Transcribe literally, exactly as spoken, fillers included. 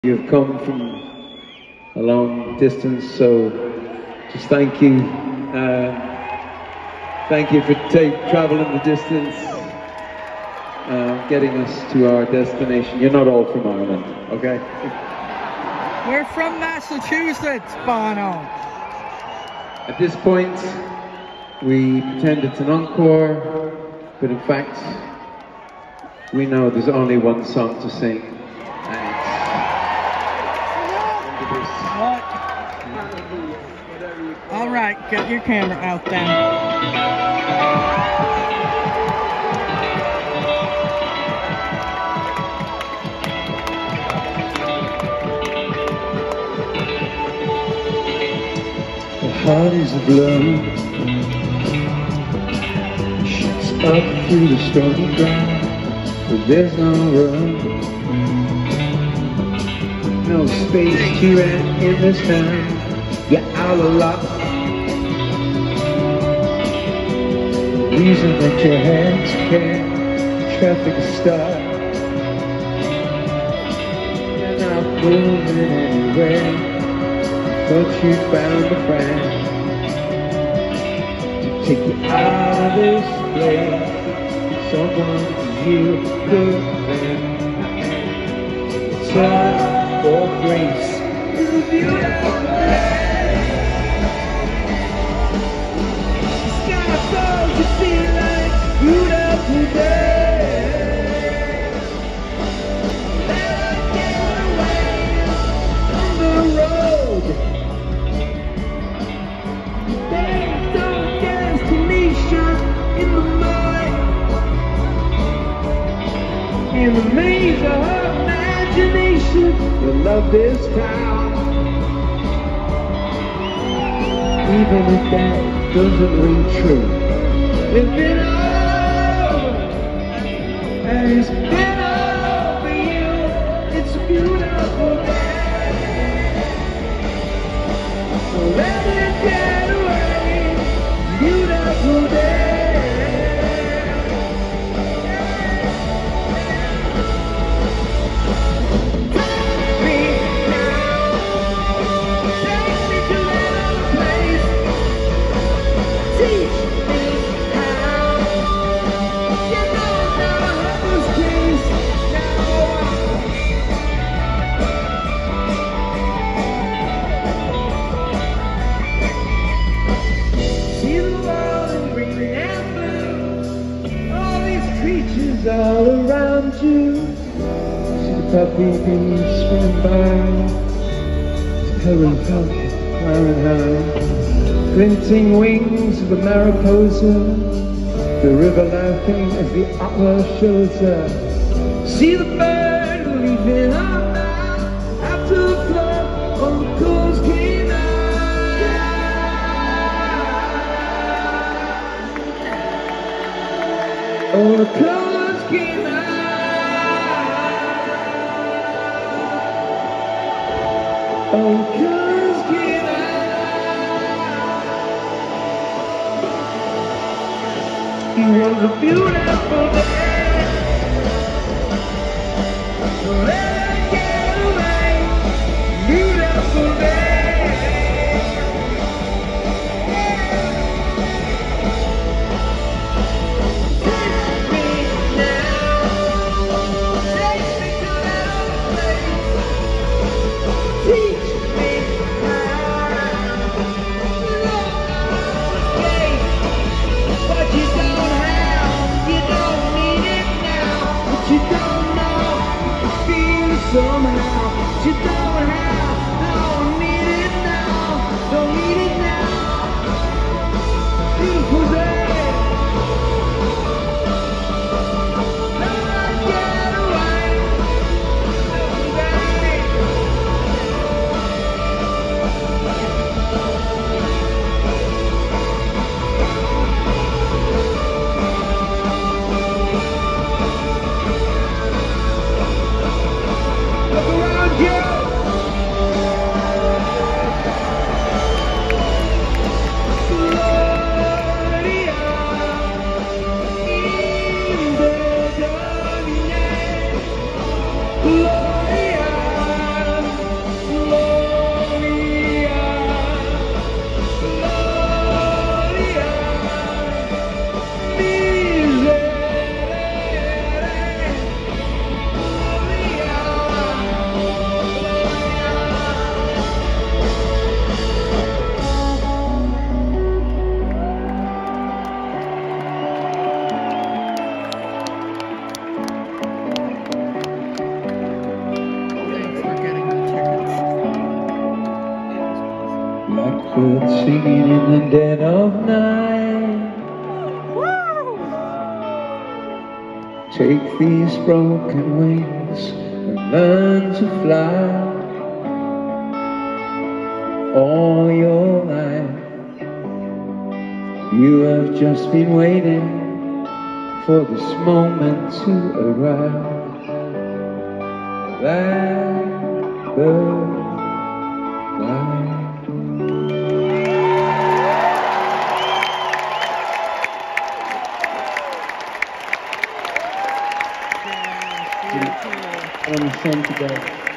You've come from a long distance, so just thank you. Uh, thank you for take, traveling the distance, uh, getting us to our destination. You're not all from Ireland, okay? We're from Massachusetts, Bono. At this point, we pretend it's an encore, but in fact, we know there's only one song to sing. What? All right, get your camera out then. The heart is a blow, shoots up through the stormy ground, but there's no room. No space to rent in this town. You're out of luck. Reason that your hands can't. Traffic is stuck. You're not moving anywhere. Thought you found a friend to take you out of this place. Someone you could then turn for grace to the beautiful day. Sky falls, you feel like a beautiful day. Let us get away on the road. There's no destination in the mind. In the maze of her imagination, you love this town. Even if that doesn't ring true, it's been over, and it's been over you. It's a beautiful day. So let it get away. Beautiful day. All around you, see the puppy bees swimming by, see Helen Falcon flying high, glinting wings of the Mariposa, the river laughing as the opera shows her. See the bird leaving on now, after the flood on the coast came out. Oh, the clothes came out. Oh, clothes came out. It was a beautiful day. So let it get away. Beautiful day. But you don't have, you don't need blackbird singing in the dead of night. Take these broken wings and learn to fly. All your life you have just been waiting for this moment to arrive. Blackbird fly. I want to sing today.